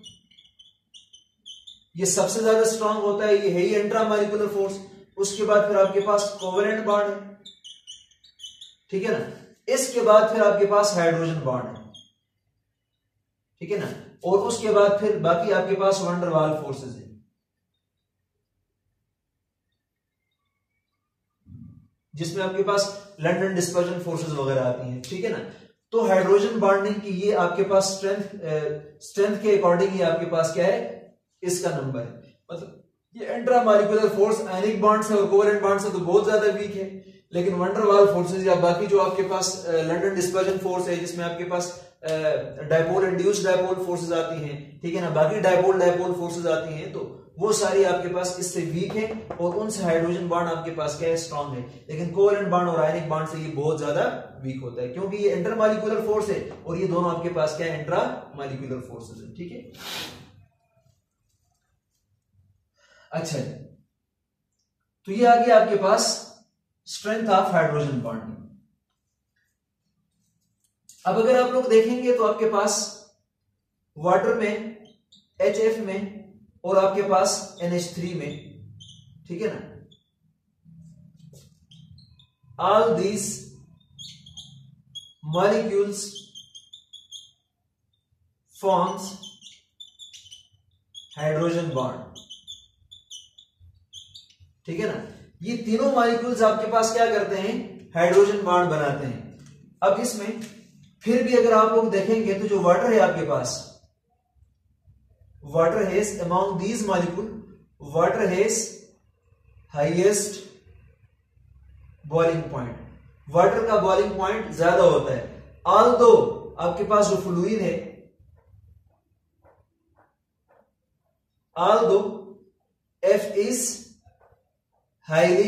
ये सबसे ज्यादा स्ट्रांग होता है, ये है ही इंट्रामॉलिक्यूलर फोर्स। उसके बाद फिर आपके पास कोवेलेंट बॉन्ड है, ठीक है ना। इसके बाद फिर आपके पास हाइड्रोजन बॉन्ड है, ठीक है ना। और उसके बाद फिर बाकी आपके पास वंडर वाल फोर्सेस है, जिसमें आपके पास लंडन डिस्पर्जन फोर्सेस वगैरह आती हैं, ठीक है ना। तो हाइड्रोजन बॉन्डिंग की ये आपके पास स्ट्रेंथ स्ट्रेंथ के अकॉर्डिंग ये आपके पास क्या है, इसका नंबर है। मतलब ये इंट्रामॉलिक्यूलर फोर्स आयनिक बॉन्ड से और कोवेलेंट बॉन्ड से तो बहुत ज्यादा वीक है, लेकिन वंडर वाल फोर्सेस या बाकी जो आपके पास लंडन डिस्पर्जन फोर्स है, जिसमें आपके पास डायपोल इंड्यूस्ड डायपोल फोर्सेस आती हैं, ठीक है ना, बाकी डायपोल डायपोल फोर्सेस आती हैं, तो वो सारी आपके पास इससे वीक है और उनसे हाइड्रोजन बॉन्ड आपके पास क्या है, स्ट्रांग है। लेकिन कोवेलेंट बॉन्ड और आयनिक बॉन्ड से ये बहुत ज्यादा वीक होता है, क्योंकि ये इंटरमॉलिक्यूलर फोर्स है और ये दोनों आपके पास क्या है, इंट्रामॉलिक्यूलर फोर्सेस है, ठीक है। अच्छा, तो ये आ गया आपके पास स्ट्रेंथ ऑफ हाइड्रोजन बॉन्ड। अब अगर आप लोग देखेंगे तो आपके पास वाटर में एच एफ में और आपके पास एन एच थ्री में, ठीक है ना, all these molecules forms hydrogen bond, ठीक है ना। ये तीनों मॉलिक्यूल्स आपके पास क्या करते हैं, हाइड्रोजन बॉन्ड बनाते हैं। अब इसमें फिर भी अगर आप लोग देखेंगे तो जो वाटर है आपके पास, water has among these molecule, water has highest boiling point, water का बॉइलिंग पॉइंट ज्यादा होता है। ऑल्दो आपके पास जो फ्लूइड है, although F is highly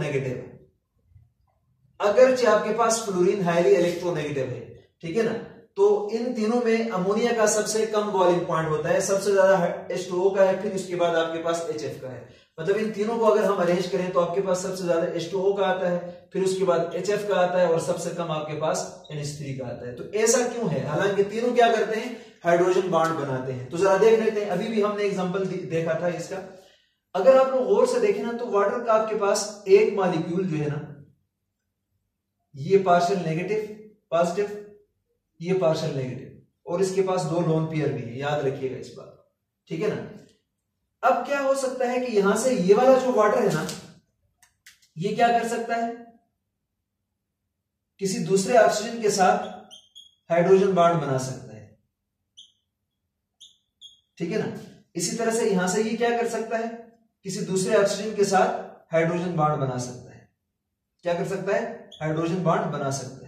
electronegative, अगरचे आपके पास फ्लोरीन हाईली इलेक्ट्रोनेगेटिव है, ठीक है ना, तो इन तीनों में अमोनिया का सबसे कम बॉइलिंग पॉइंट होता है, सबसे ज्यादा एच टू ओ का है, फिर उसके बाद आपके पास एच एफ का है। मतलब इन तीनों को अगर हम अरेंज करें तो आपके पास सबसे ज्यादा एच टू ओ का आता है, फिर उसके बाद एच एफ का आता है और सबसे कम आपके पास एन एच थ्री का आता है। तो ऐसा क्यों है? हालांकि तीनों क्या करते हैं, हाइड्रोजन बॉन्ड बनाते हैं। तो जरा देख लेते हैं, अभी भी हमने एग्जांपल देखा था इसका। अगर आप लोग गौर से देखें ना तो वाटर का आपके पास एक मॉलिक्यूल जो है ना, ये पार्शियल नेगेटिव पॉजिटिव, ये पार्शियल नेगेटिव, और इसके पास दो लोन पेयर भी है, याद रखिएगा इस बात, ठीक है ना। अब क्या हो सकता है कि यहां से ये वाला जो वाटर है ना, ये क्या कर सकता है, किसी दूसरे ऑक्सीजन के साथ हाइड्रोजन बॉन्ड बना सकता है, ठीक है ना। इसी तरह से यहां से ये क्या कर सकता है, किसी दूसरे ऑक्सीजन के साथ हाइड्रोजन बॉन्ड बना सकता है। क्या कर सकता है? हाइड्रोजन बॉन्ड बना सकता है।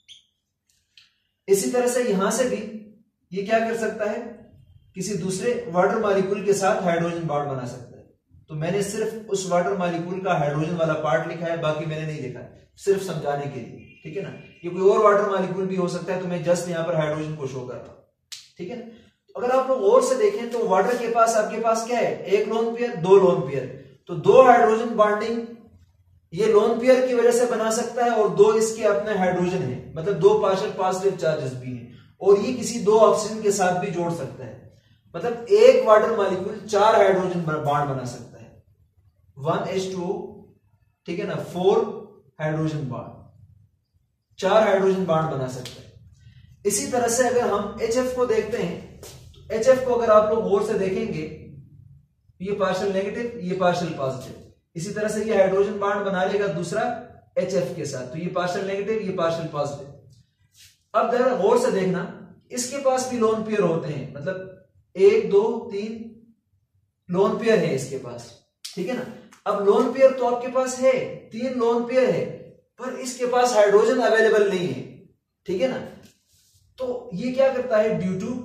इसी तरह से यहां से भी ये क्या कर सकता है, किसी दूसरे वाटर मॉलिक्यूल के साथ हाइड्रोजन बॉन्ड बना सकता है। तो मैंने सिर्फ उस वाटर मॉलिक्यूल का हाइड्रोजन वाला पार्ट लिखा है, बाकी मैंने नहीं लिखा, सिर्फ समझाने के लिए, ठीक है ना। ये कोई और वाटर मॉलिक्यूल भी हो सकता है, तो मैं जस्ट यहां पर हाइड्रोजन को शो कर रहा हूं, ठीक है ना। अगर आप लोग और से देखें तो वाटर के पास आपके पास क्या है, एक लोन पेयर, दो लोन पेयर। तो दो हाइड्रोजन बॉन्डिंग ये लोन पेयर की वजह से बना सकता है, और दो इसके अपने हाइड्रोजन है, मतलब दो पार्शियल पॉजिटिव चार्जेस भी हैं, और ये किसी दो ऑक्सीजन के साथ भी जोड़ सकता है। मतलब एक वाटर मॉलिक्यूल चार हाइड्रोजन बॉन्ड बना सकता है, वन एच टू ओ, ठीक है ना, फोर हाइड्रोजन बॉन्ड, चार हाइड्रोजन बॉन्ड बना सकता है। इसी तरह से अगर हम एच एफ को देखते हैं, तो एच एफ को अगर आप लोग गौर से देखेंगे, ये पार्शियल नेगेटिव, ये पार्शियल पॉजिटिव, इसी तरह से ये हाइड्रोजन बॉन्ड बना लेगा दूसरा एच एफ के साथ, तो ये पार्शियल नेगेटिव, ये पार्शियल पॉजिटिव। अब जरा गौर से देखना, इसके पास भी लोन पेयर होते हैं, मतलब एक दो तीन लोन पेयर है इसके पास, ठीक है ना। अब लोन पेयर तो आपके पास है, तीन लोन पेयर है, पर इसके पास हाइड्रोजन अवेलेबल नहीं है, ठीक है ना। तो ये क्या करता है, due to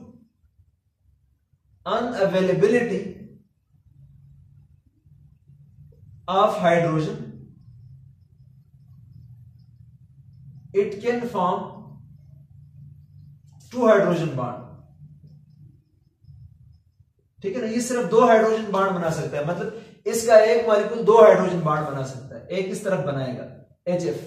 unavailability of hydrogen, it can form two hydrogen bond, ठीक है ना। ये सिर्फ दो हाइड्रोजन बॉन्ड बना सकता है, मतलब इसका एक मॉलिक्यूल दो हाइड्रोजन बॉन्ड बना सकता है। एक इस तरफ बनाएगा एच एफ,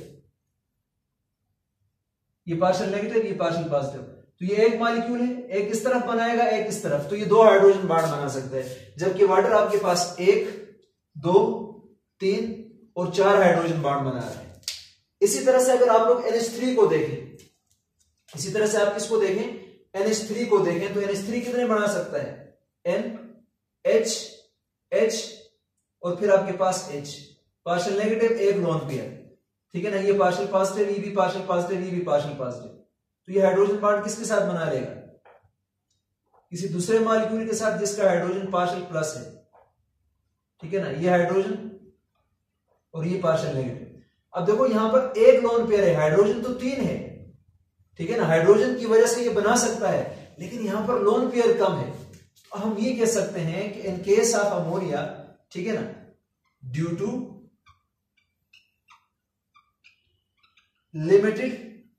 ये पार्शियल नेगेटिव, ये पार्शियल पॉजिटिव, तो ये एक मॉलिक्यूल है, एक इस तरफ बनाएगा, एक इस तरफ, तो ये दो हाइड्रोजन बॉन्ड बना सकता है। जबकि वाटर आपके पास एक दो तीन और चार हाइड्रोजन बॉन्ड बना रहे हैं। इसी तरह से अगर आप लोग एन एच थ्री को देखें, इसी तरह से आप किसको देखें, एन एच थ्री को देखें, तो एन एच थ्री कितने बना सकता है, N H H और फिर आपके पास H, पार्शियल नेगेटिव, एक लोन पेयर, ठीक है ना। ये पार्शियल पॉजिटिव, ये भी पार्शियल पॉजिटिव, ये भी पार्शियल पॉजिटिव, तो ये हाइड्रोजन बॉन्ड किसके साथ बना लेगा, किसी दूसरे मॉलिक्यूल के साथ जिसका हाइड्रोजन पार्शियल प्लस है, ठीक है ना। ये हाइड्रोजन और ये पार्शियल नेगेटिव। अब देखो यहां पर एक लोन पेयर है, हाइड्रोजन तो तीन है, ठीक है ना, हाइड्रोजन की वजह से ये बना सकता है, लेकिन यहां पर लोन पेयर कम है। तो हम ये कह सकते हैं कि इन केस ऑफ अमोनिया, ठीक है ना, due to limited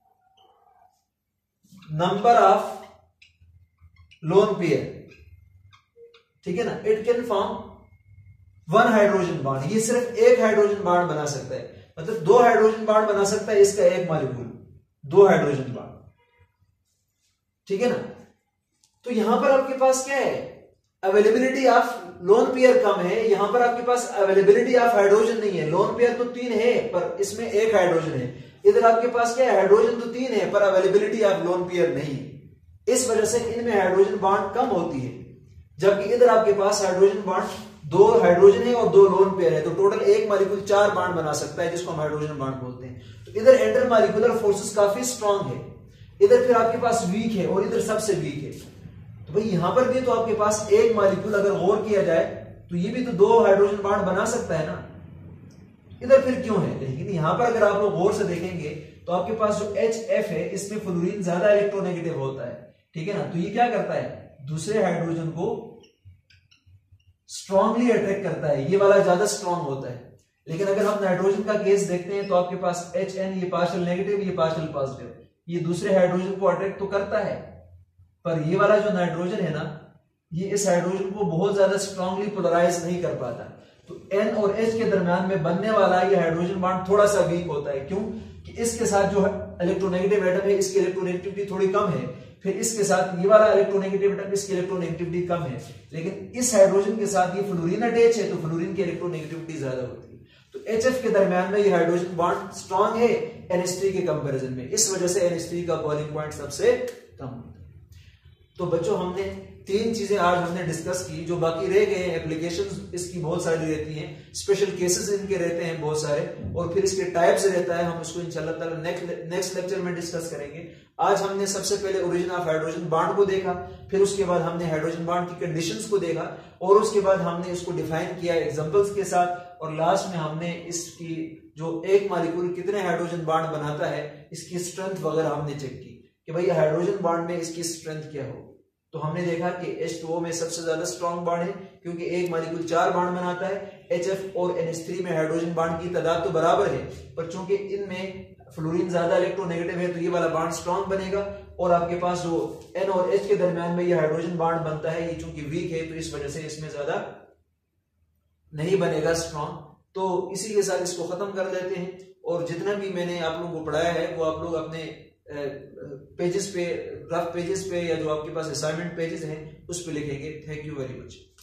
number of lone pair, ठीक है ना, it can form one hydrogen bond. ये सिर्फ एक हाइड्रोजन बॉन्ड बना सकता है, मतलब दो हाइड्रोजन बॉन्ड बना सकता है इसका एक मॉलिक्यूल, दो हाइड्रोजन बॉन्ड, ठीक है ना। तो यहां पर आपके पास क्या है, अवेलेबिलिटी ऑफ लोन पेयर कम है, यहां पर आपके पास अवेलेबिलिटी ऑफ हाइड्रोजन नहीं है। लोन पेयर तो तीन है पर इसमें एक हाइड्रोजन है, इधर आपके पास क्या है, हाइड्रोजन तो तीन है पर अवेलेबिलिटी ऑफ लोन पेयर नहीं है। इस वजह से इनमें हाइड्रोजन बॉन्ड कम होती है, जबकि इधर आपके पास हाइड्रोजन बॉन्ड दो हाइड्रोजन है और दो लोन पेयर है, तो टोटल एक मॉलिक्यूल चार बॉन्ड बना सकता है, जिसको हम हाइड्रोजन बॉन्ड बोलते हैं। तो इधर इंटर मॉलिक्यूलर फोर्सेस काफी स्ट्रांग है, इधर फिर आपके पास वीक है और इधर सबसे वीक है। तो भाई यहां पर भी तो आपके पास एक मॉलिक्यूल अगर गौर किया जाए तो ये भी तो दो हाइड्रोजन बॉन्ड बना सकता है ना, इधर फिर क्यों है। लेकिन यहां पर अगर आप लोग गौर से देखेंगे तो आपके पास जो एच एफ है इसमें फ्लोरीन ज्यादा इलेक्ट्रोनेगेटिव होता है, ठीक है ना। तो ये क्या करता है, दूसरे हाइड्रोजन को स्ट्रांगली अट्रैक्ट करता है, ये वाला ज्यादा स्ट्रांग होता है। लेकिन अगर हम नाइट्रोजन का केस देखते हैं तो आपके पास एच एन, ये पार्शियल नेगेटिव, ये पार्शियल पॉजिटिव, ये दूसरे हाइड्रोजन को अट्रैक्ट तो करता है, पर ये वाला जो नाइट्रोजन है ना, ये इस हाइड्रोजन को बहुत ज्यादा स्ट्रांगली पोलराइज नहीं कर पाता। तो N और H के दरमियान में बनने वाला ये हाइड्रोजन बॉन्ड थोड़ा सा वीक होता है। क्यों? कि इसके साथ जो इलेक्ट्रोनेगेटिव एटम है इसकी इलेक्ट्रोनेगेटिविटी थोड़ी कम है, फिर इसके साथ ये वाला इलेक्ट्रोनेगेटिव एटम इसकी इलेक्ट्रोनेगेटिविटी कम है, लेकिन इस हाइड्रोजन के साथ ये फ्लोरीन अटैच है तो फ्लोरीन की इलेक्ट्रोनेगेटिविटी ज्यादा होती है। तो H F के दरमियान में ये हाइड्रोजन बॉन्ड स्ट्रांग है N H थ्री के कंपैरिजन में, इस वजह से N H थ्री का बॉइलिंग पॉइंट सबसे कम होता है। तो बच्चों हमने तीन चीजें आज हमने डिस्कस की, जो बाकी रह गए हैं एप्लीकेशंस इसकी बहुत सारी रहती हैं, स्पेशल केसेस इनके रहते हैं बहुत सारे, और फिर इसके टाइप्स रहता है, हम इसको इंशाल्लाह ताला नेक्स्ट नेक्स्ट लेक्चर में डिस्कस करेंगे। आज हमने सबसे पहले ओरिजिन ऑफ हाइड्रोजन बॉन्ड को देखा, फिर उसके बाद हमने हाइड्रोजन बॉन्ड की कंडीशंस को देखा, और उसके बाद हमने इसको डिफाइन किया एग्जांपल्स के साथ, और लास्ट में हमने इसकी जो एक मॉलिक्यूल कितने हाइड्रोजन बॉन्ड बनाता है इसकी स्ट्रेंथ वगैरह हमने चेक की कि भाई हाइड्रोजन बॉन्ड में इसकी स्ट्रेंथ क्या हो। तो हमने देखा कि H टू O में सबसे ज्यादा स्ट्रॉन्ग बॉन्ड है क्योंकि एक मॉलिक्यूल चार बॉन्ड बनाता है। H F और N H थ्री में हाइड्रोजन बॉन्ड की तादाद तो बराबर है, पर चूंकि इनमें फ्लोरीन ज्यादा इलेक्ट्रोनेगेटिव है तो ये वाला बॉन्ड स्ट्रॉन्ग बनेगा, और आपके पास जो N और H के दरमियान में ये हाइड्रोजन बॉन्ड बनता है ये चूंकि वीक है तो इस वजह से इसमें ज्यादा नहीं बनेगा स्ट्रॉन्ग। तो इसी के साथ इसको खत्म कर देते हैं, और जितना भी मैंने आप लोगों को पढ़ाया है वो आप लोग अपने पेजेस पे, रफ पेजेस पे, या जो आपके पास असाइनमेंट पेजेस हैं उस पे लिखेंगे। Thank you very much.